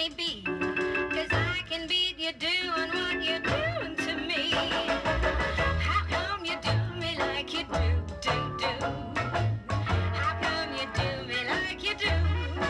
me be, 'cause I can beat you doing what you're doing to me. How come you do me like you do? How come you do me like you do?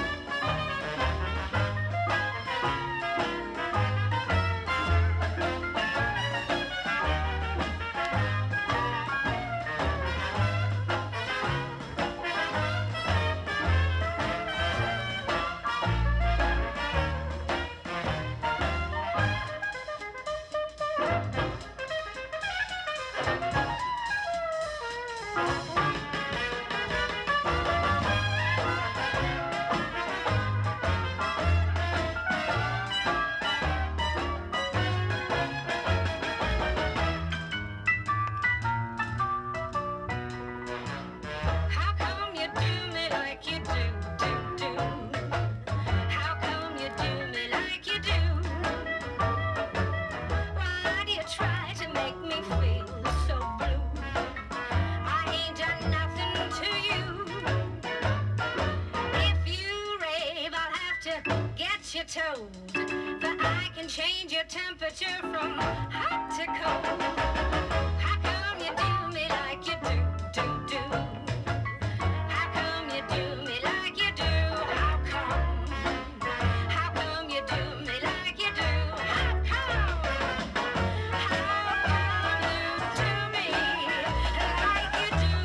How come you do me like you do? How come you do me like you do? Why do you try to make me feel so blue? I ain't done nothing to you. If you rave, I'll have to get you told, but I can change your temperature from hot to cold. How come you do me like you do? How come you do me like you do? How come? How come you do me like you do? How come? How come you do me like you do?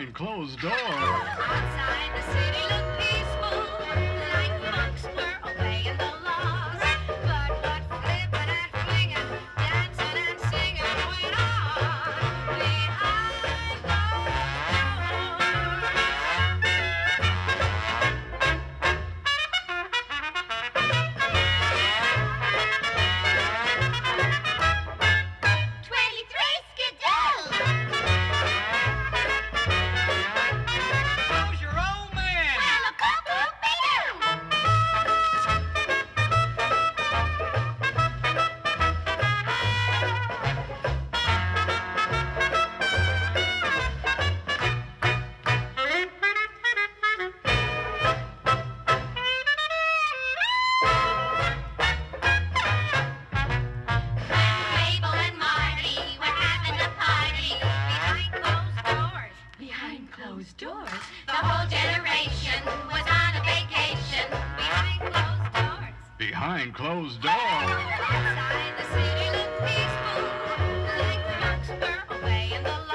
behind closed doors. Outside the city looked peaceful, like monks were obeying the laws. But what flippin' and flinging, dancing and singing went on behind closed doors. 23 Skidoo! How's your old man? Well, a cuckoo bear! Mabel and Marty were having a party behind closed doors. Behind closed doors? The whole generation was on a vacation behind closed doors. Behind closed doors. Outside the city looked peaceful, like the monks were obeying the